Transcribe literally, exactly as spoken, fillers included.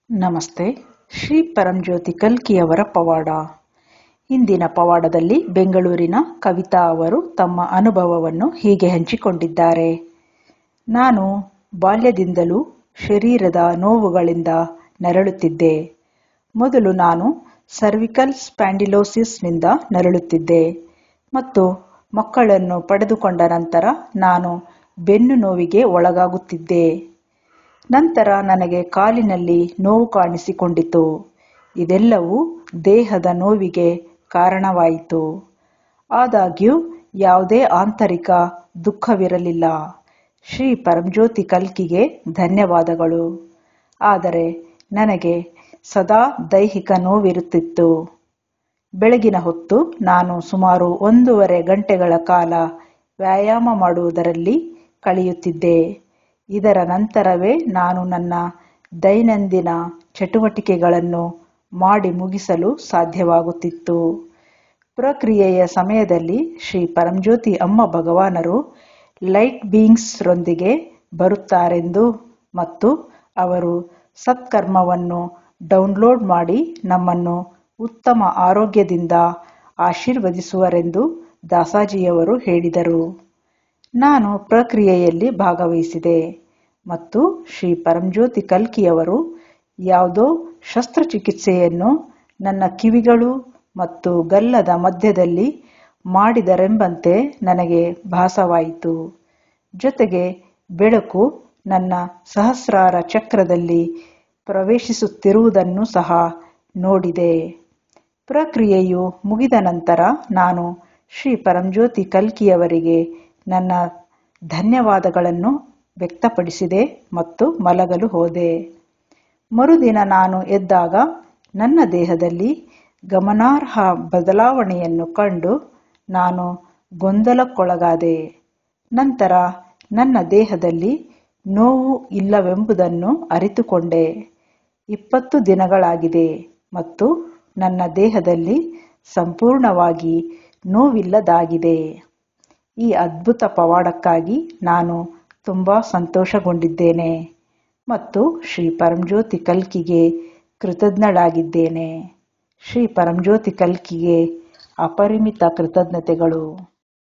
ನಮಸ್ತೆ. ಶ್ರೀ ಪರಂಜ್ಯೋತಿ ಕಲ್ಕಿಯವರ ಪವಾಡ. ಇಂದಿನ ಪವಾಡದಲ್ಲಿ ಬೆಂಗಳೂರಿನ ಕವಿತಾ ಅವರು ತಮ್ಮ ಅನುಭವವನ್ನು ಹೀಗೆ ಹಂಚಿಕೊಂಡಿದ್ದಾರೆ. ನಾನು ಬಾಲ್ಯದಿಂದಲೂ ಶರೀರದ ನೋವುಗಳಿಂದ ನರಳುತ್ತಿದ್ದೆ. ಮೊದಲು ನಾನು ಸರ್ವಿಕಲ್ ಸ್ಪ್ಯಾಂಡಿಲೋಸಿಸ್ನಿಂದ ನರಳುತ್ತಿದ್ದೆ ಮತ್ತು ಮಕ್ಕಳನ್ನು ಪಡೆದುಕೊಂಡ ನಂತರ ನಾನು ಬೆನ್ನು ನೋವಿಗೆ ಒಳಗಾಗುತ್ತಿದ್ದೆ. ನಂತರ ನನಗೆ ಕಾಲಿನಲ್ಲಿ ನೋವು ಕಾಣಿಸಿಕೊಂಡಿತು. ಇದೆಲ್ಲವೂ ದೇಹದ ನೋವಿಗೆ ಕಾರಣವಾಯಿತು. ಆದಾಗ್ಯೂ ಯಾವುದೇ ಆಂತರಿಕ ದುಃಖವಿರಲಿಲ್ಲ. ಶ್ರೀ ಪರಂಜ್ಯೋತಿ ಕಲ್ಕಿಗೆ ಧನ್ಯವಾದಗಳು. ಆದರೆ ನನಗೆ ಸದಾ ದೈಹಿಕ ನೋವಿರುತ್ತಿತ್ತು. ಬೆಳಗಿನ ಹೊತ್ತು ನಾನು ಸುಮಾರು ಒಂದೂವರೆ ಗಂಟೆಗಳ ಕಾಲ ವ್ಯಾಯಾಮ ಮಾಡುವುದರಲ್ಲಿ ಕಳೆಯುತ್ತಿದ್ದೆ. ಇದರ ನಂತರವೇ ನಾನು ನನ್ನ ದೈನಂದಿನ ಚಟುವಟಿಕೆಗಳನ್ನು ಮಾಡಿ ಮುಗಿಸಲು ಸಾಧ್ಯವಾಗುತ್ತಿತ್ತು. ಪ್ರಕ್ರಿಯೆಯ ಸಮಯದಲ್ಲಿ ಶ್ರೀ ಪರಂಜ್ಯೋತಿ ಅಮ್ಮ ಭಗವಾನರು ಲೈಟ್ ಬೀಯಿಂಗ್ಸ್ ರೊಂದಿಗೆ ಬರುತ್ತಾರೆಂದು ಮತ್ತು ಅವರು ಸತ್ಕರ್ಮವನ್ನು ಡೌನ್ಲೋಡ್ ಮಾಡಿ ನಮ್ಮನ್ನು ಉತ್ತಮ ಆರೋಗ್ಯದಿಂದ ಆಶೀರ್ವದಿಸುವರೆಂದು ದಾಸಾಜಿಯವರು ಹೇಳಿದರು. ನಾನು ಪ್ರಕ್ರಿಯೆಯಲ್ಲಿ ಭಾಗವಹಿಸಿದೆ ಮತ್ತು ಶ್ರೀ ಪರಂಜ್ಯೋತಿ ಕಲ್ಕಿಯವರು ಯಾವುದೋ ಶಸ್ತ್ರಚಿಕಿತ್ಸೆಯನ್ನು ನನ್ನ ಕಿವಿಗಳು ಮತ್ತು ಗಲ್ಲದ ಮಧ್ಯದಲ್ಲಿ ಮಾಡಿದರೆಂಬಂತೆ ನನಗೆ ಭಾಸವಾಯಿತು. ಜೊತೆಗೆ ಬೆಳಕು ನನ್ನ ಸಹಸ್ರಾರ ಚಕ್ರದಲ್ಲಿ ಪ್ರವೇಶಿಸುತ್ತಿರುವುದನ್ನು ಸಹ ನೋಡಿದೆ. ಪ್ರಕ್ರಿಯೆಯು ಮುಗಿದ ನಂತರ ನಾನು ಶ್ರೀ ಪರಂಜ್ಯೋತಿ ಕಲ್ಕಿಯವರಿಗೆ ನನ್ನ ಧನ್ಯವಾದಗಳನ್ನು ವ್ಯಕ್ತಪಡಿಸಿದೆ ಮತ್ತು ಮಲಗಲು ಹೋದೆ. ಮರುದಿನ ನಾನು ಎದ್ದಾಗ ನನ್ನ ದೇಹದಲ್ಲಿ ಗಮನಾರ್ಹ ಬದಲಾವಣೆಯನ್ನು ಕಂಡು ನಾನು ಗೊಂದಲಕ್ಕೊಳಗಾದೆ. ನಂತರ ನನ್ನ ದೇಹದಲ್ಲಿ ನೋವು ಇಲ್ಲವೆಂಬುದನ್ನು ಅರಿತುಕೊಂಡೆ. ಇಪ್ಪತ್ತು ದಿನಗಳಾಗಿದೆ ಮತ್ತು ನನ್ನ ದೇಹದಲ್ಲಿ ಸಂಪೂರ್ಣವಾಗಿ ನೋವಿಲ್ಲದಾಗಿದೆ. ಈ ಅದ್ಭುತ ಪವಾಡಕ್ಕಾಗಿ ನಾನು ತುಂಬ ಸಂತೋಷಗೊಂಡಿದ್ದೇನೆ ಮತ್ತು ಶ್ರೀ ಪರಂಜ್ಯೋತಿ ಕಲ್ಕಿಗೆ ಕೃತಜ್ಞಳಾಗಿದ್ದೇನೆ. ಶ್ರೀ ಪರಂಜ್ಯೋತಿ ಕಲ್ಕಿಗೆ ಅಪರಿಮಿತ ಕೃತಜ್ಞತೆಗಳು.